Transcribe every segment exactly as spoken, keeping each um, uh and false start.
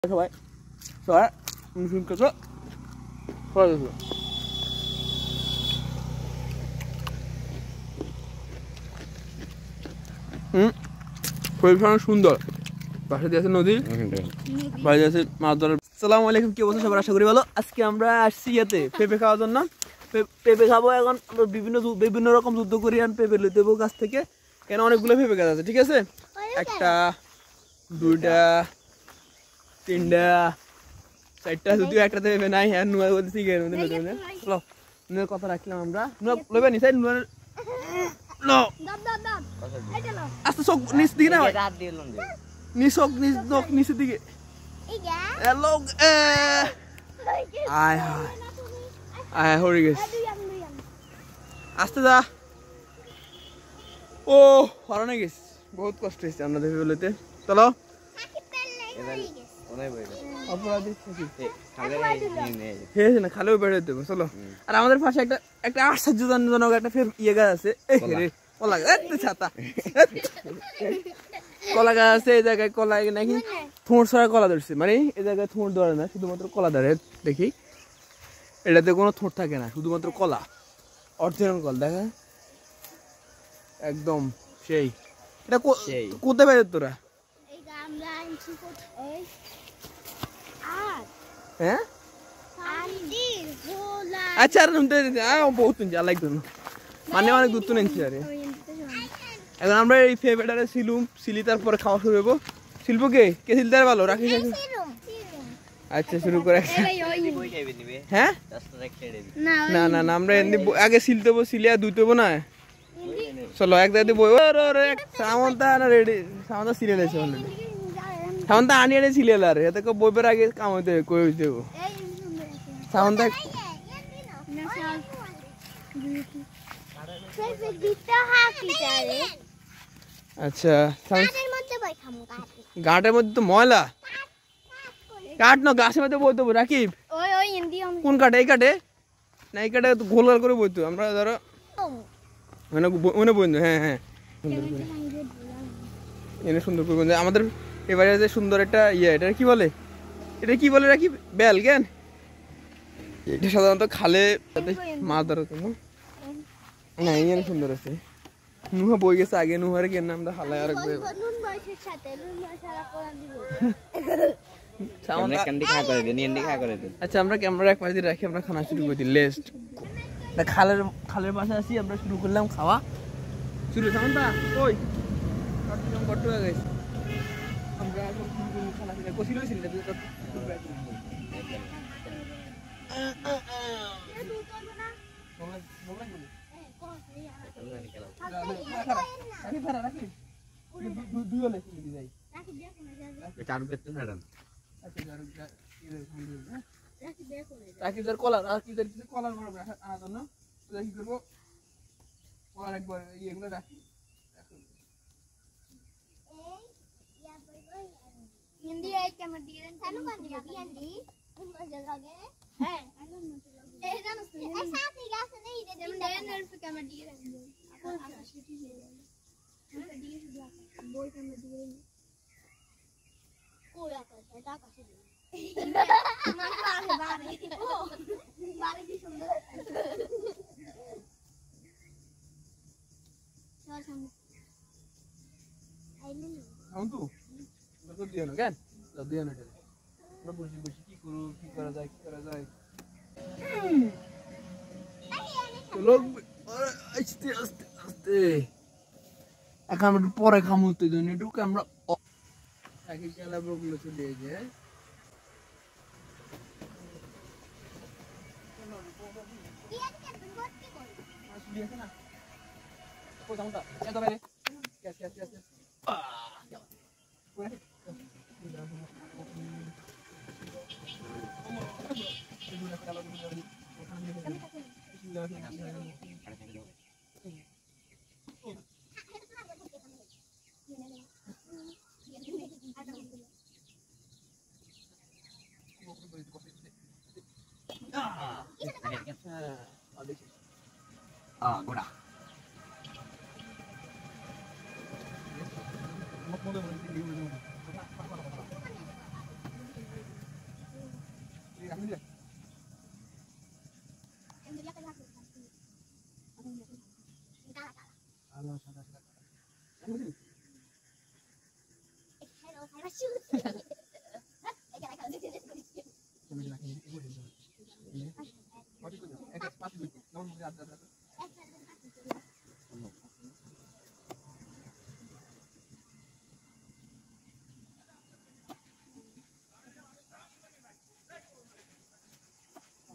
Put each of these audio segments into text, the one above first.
সবাই সবাই শুন করছো হুম পরিবেশ সুন্দর পাশে দিয়ে আছে নদী বাইরে আছে মাছ ধরার। আসসালামু আলাইকুম, কি অবস্থা সবার? আশা করি ভালো। আজকে আমরা আসছি ইয়েতে পেঁপে খাওয়ার জন্য। পেঁপে খাবো এখন। আমরা বিভিন্ন বিভিন্ন রকম যুদ্ধ করি আর পেঁপে লই দেবো গাছ থেকে, কেন অনেকগুলো পেঁপে গাছ আছে। ঠিক আছে, একটা দুইটা তিনটা চারটা, যদিও একটাতে পেঁপে নাই। হ্যাঁ নুয়া বলছি চলো নুয়ের কথা রাখলাম আমরা। নুয়া লইবে নি সাইড নুয়ার আস্তে চোখ নিচ দিকে না ভাই, নিচ চোখ নিচ চোখ নিচের দিকে। হ্যালো আয় হায় আয় হয়ে গেছে, আস্তে যা। ও হরানো গেছে, বহুত কষ্ট হয়েছে আমরা দেখে বলতে। চলো খালেও বেড়ে দেবো চলো। আর আমাদের পাশে একটা একটা আশ্চর্যজনক একটা ইয়ে গাছ আছে, কলা গাছ ছাতা কলা গাছ আছে। এই জায়গায় কলা নাকি থোঁড় ছড়া কলা ধরছে, মানে এই জায়গায় থোঁড় ধরে না, শুধুমাত্র কলা ধরে। দেখি এটাতে কোনো থোঁড় থাকে না, শুধুমাত্র কলা, অরিজিনাল কল। দেখা একদম সেই। এটা কোথায় বেরো তোরা? হ্যাঁ আচ্ছা বহুত লাগতো না, মানে অনেক দূর তো নিচ্ছি। আরে এখন আমরা এই ফেভারটারে ছিলুম সিলি, তারপরে খাওয়া শুরু হবো। শিল্প কে কে সিলতে ভালো রাখি। আচ্ছা শুরু করে। হ্যাঁ না না না আমরা এমনি আগে সিলতে হবো, সিলে আর ধুইতে হবো না। চলো এক জায়গায় বই সামন্তা না রেডি, সামন্তা সিরিয়াল আছে অলরেডি। সামন্তা আনি আনি সিরিয়াল আর এতে বইবের আগে কাম হইতে কই হইতে হবো। সামন্তা আচ্ছা ঘাটের মধ্যে তো ময়লা কাঠ না, গাছের মধ্যে বইতে হবো। রাকিব কোন কাঠে? এই কাঠে না এই কাঠে গোল গোল করে বইতো আমরা, ধরো মানে মনে বইতো। হ্যাঁ হ্যাঁ এনে সুন্দর করে বইতো আমাদের এবারে যে সুন্দর একটা ইয়ে, এটা কি বলে, এটা কি বলে রাকিব? বেল জ্ঞান। এটা সাধারণত খালে মাছ ধরার জন্য। না এখানে সুন্দর আছে। নুহা বই গেছে আগে, নুহারে কেন আমরা হালাই আর আচ্ছা আমরা ক্যামেরা এক পাশে রাখি, আমরা খানা শুরু করে দিই। লেস্ট খালের খালের পাশে আসি, আমরা শুরু করলাম খাওয়া শুরু। সামন্তা ওই কষ্ট হয়ে গেছে, আমরা খানা শুরু কষি রয়েছিল। কলার কলার আনার জন্য কি করবো, কলার একবার ইয়েগুলো রাখি। বসে বসে কি করবো, কি করা যায়, কি করা যায়। আস্তে আস্তে আস্তে এখন আমরা পরে খামতে জন্য ঢুকে আমরা গুলো চলে যায়। Ah, goda.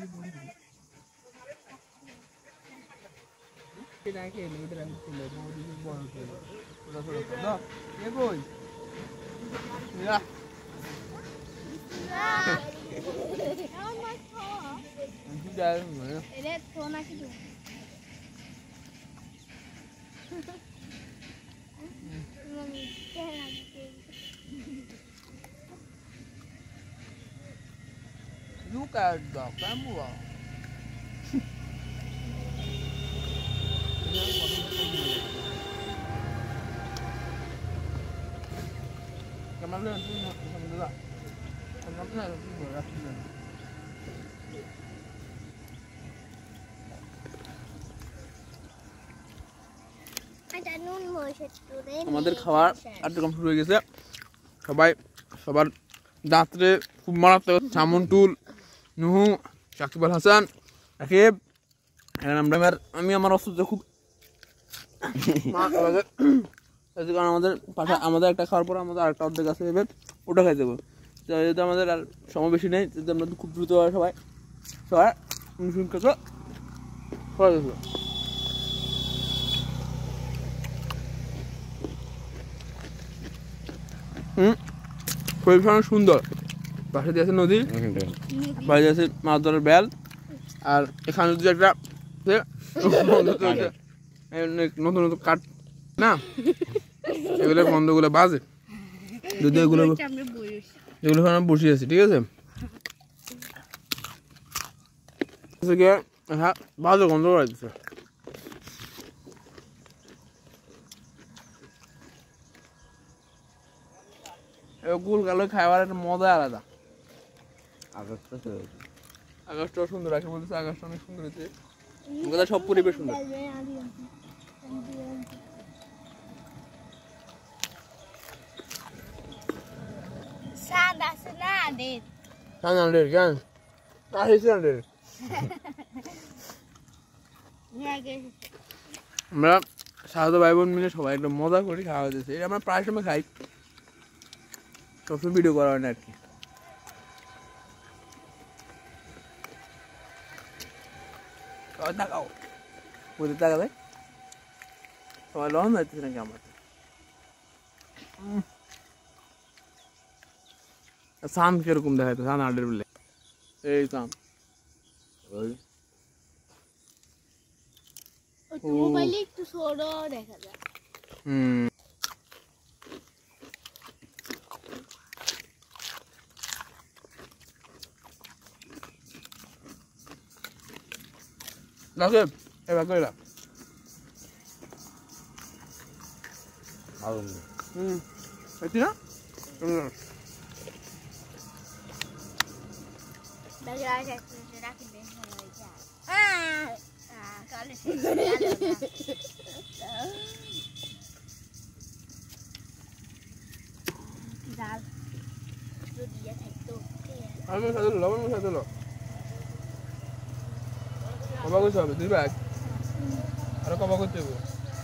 Look at the camera. Camera itu alhamdulillah. Camera itu alhamdulillah. আমাদের খাবার কার্যক্রম শুরু হয়ে গেছে সবাই সবার দাঁতরে খুব মারাত্মক সামন টুল নুহু সাকিব আল হাসান রাকিব আমরা আমি আমার অস্ত্র খুব কারণ আমাদের পাশা আমাদের একটা খাওয়ার পর আমাদের আরেকটা অর্ধেক আছে এবার ওটা খাই দেবো যেহেতু আমাদের আর সময় বেশি নেই যেহেতু আমরা খুব দ্রুত সবাই সবাই সবাই দেবো হুম পরিবেশ সুন্দর পাশে দিয়ে আছে নদী বাইরে আছে মাছ ধরার বেল আর এখানে যদি একটা নতুন নতুন কাঠ না এগুলো বন্ধগুলো বাজে যদি এগুলো এগুলো আমরা বসে আছি ঠিক আছে হ্যাঁ বাজে গন্ধ করা দিচ্ছে গুল গালো খাওয়ার একটা মজা আলাদা আকাশটা আকাশটাও সুন্দর আছে বলতেছে আকাশটা অনেক সুন্দর হয়েছে সব পরিবেশ সুন্দর আমরা সাহায্য ভাই বোন মিলে সবাই একটা মজা করি খাওয়া দিয়েছে আমরা প্রায় সময় খাই সবসময় ভিডিও করা হয় না আর কি তাকাও বুঝতে তাকালে সবাই লন যাইতেছে নাকি আমার সাম কিরকম দেখাইতো সান আডের বলে এই সাম মোবাইলে একটু ছোট দেখা যায় হুম Nasib, eh bagus lah. Malam. Hmm, itu na? Hmm. Bagi aja sudah kita aja. Ah, ah, kalau sih. Dal. Itu dia itu. Kamu satu dulu, kamu satu dulu. Apa kau sahabat di bag? Ada apa kau tu?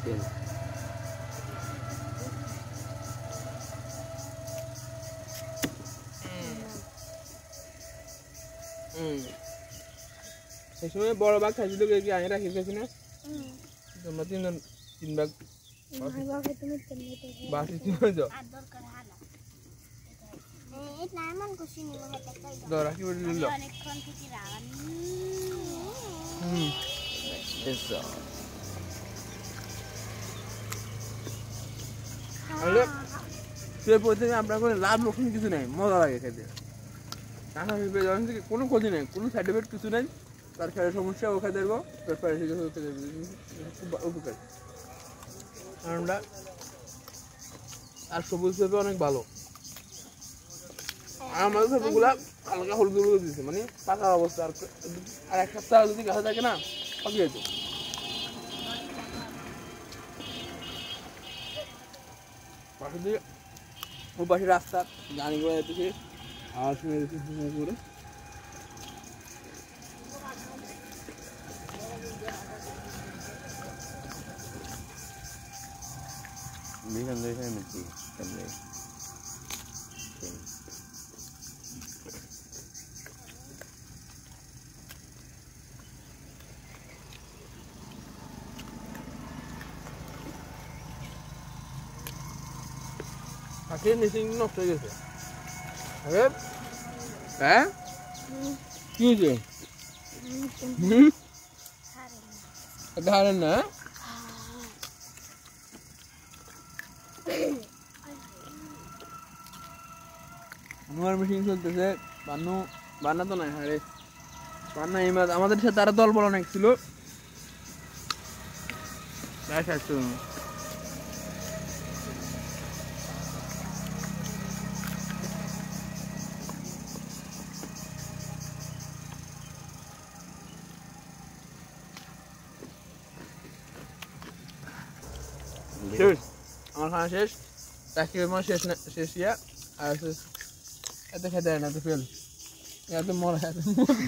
Hmm. Sesuatu bawa bag kasih dulu ke akhirnya kita sini. Hmm. Itu mati non tin bag. Bag itu mungkin itu. Bas itu aja. Ador kerana. Eh, itu naman kusini mga tekay. Dora kita dulu. Anek konfigurawan. Hmm. Eso. Ayo. Saya boleh আমরা করে লাভ লোকসান কিছু নাই মজা লাগে খেতে টাকা ভেবে যখন থেকে কোনো ক্ষতি নেই কোনো সাইড এফেক্ট কিছু নেই তার ফেরার সমস্যা ওখানে দেবো তার ফেরার থেকে ওখানে দেবো খুব উপকার আমরা আর সবুজ পেঁপে অনেক ভালো আর আমাদের পেঁপেগুলা হালকা হলুদ হলুদ দিচ্ছে মানে পাকার অবস্থা আর আর এক সপ্তাহ যদি গাছে থাকে না পাকি যেত পাশে দিয়ে ও পাশে রাস্তা গাড়ি ঘোড়া যেতেছে আর শুনে যেতেছে করে Bihan dari saya mesti kembali. খাসির নিচে নষ্ট হয়ে গেছে আরে হ্যাঁ কি হয়েছে হুম এটা হারেন না আমার মেশিন চলতেছে বান্নু বান্না তো নাই হারে বান্না এই মাছ আমাদের সাথে আরো দল বল অনেক ছিল ব্যাস আসছো শেষ আমার খাওয়া শেষ তাকে আমার শেষ না শেষ ইয়া আর এত খেতে না তো ফেল এত মরা এত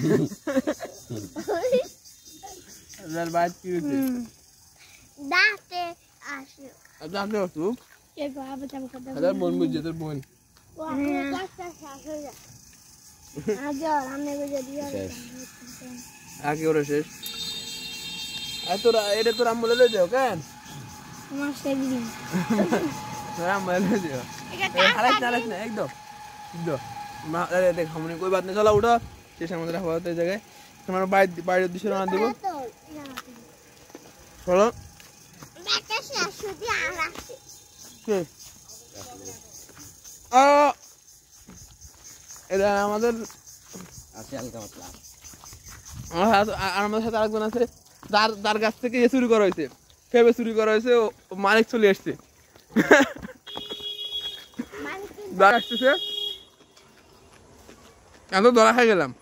মরা বাইট কি হচ্ছে দাঁতে আসে দাঁতে আসু কে বাবা চাম কথা হাজার বোন বুঝছে তোর বোন ও আমি কাজটা শেষ হয়ে যায় আজ রান্না করে দিয়ে আগে ওরা শেষ আর তোরা এটা তোর আম্মু লয়ে যাও কেন আমার সেদিন তোর আম্মু লয়ে যাও হারাইস না হারাইস না একদম একদম মা আরে দেখ हमने कोई बात नहीं चला उठो শেষ আমাদের হওয়া তো এই জায়গায় তোমার বাইরে বাইরের দিশে রান্না দেব চলো ব্যাটাস না শুধু আলাসে কে আ এটা আমাদের আছে হালকা পাতলা আমার হাত- আর আমাদের সাথে আরেকজন আছে যার যার কাছ থেকে এ চুরি করা হয়েছে ফেবে চুরি করা হয়েছে ও ও মালিক চলে আসছে মানে যার আসতেছে এত ধরা খাই গেলাম